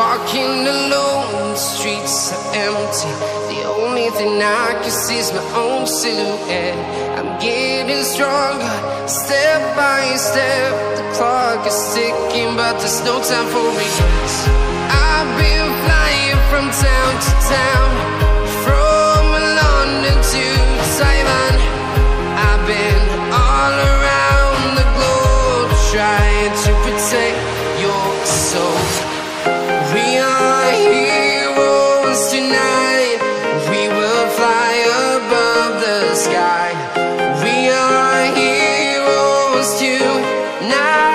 walking alone, the streets are empty. The only thing I can see is my own silhouette. I'm getting stronger, step by step. The clock is ticking, but there's no time for regrets. I've been flying from town to town, from London to Taiwan. I've been all around the globe, trying to protect your soul. We are heroes tonight. We will fly above the sky. We are heroes tonight.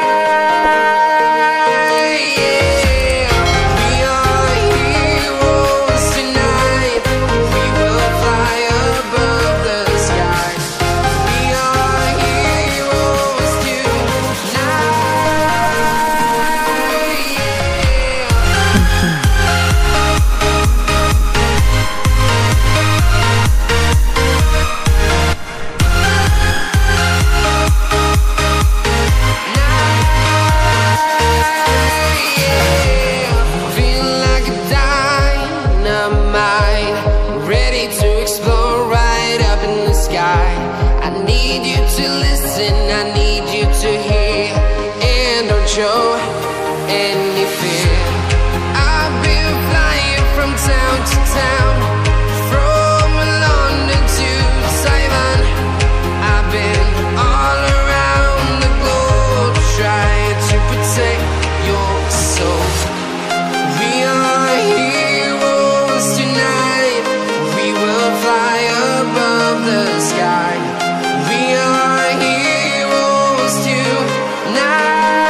Show any fear. I've been flying from town to town, from London to Taiwan. I've been all around the globe, trying to protect your soul. We are heroes tonight. We will fly above the sky. We are heroes tonight.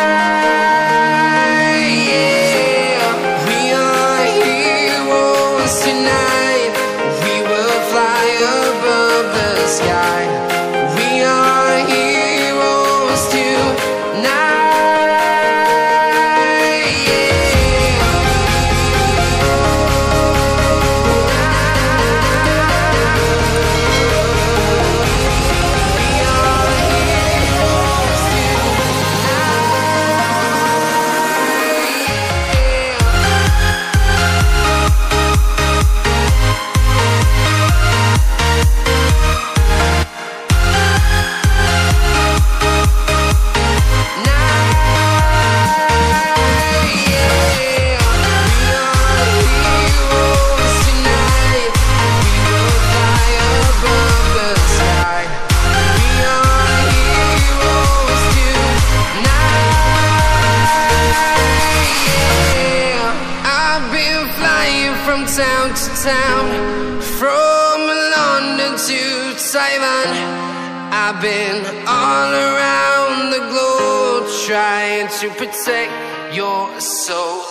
Town to town, from London to Taiwan. I've been all around the globe, trying to protect your soul.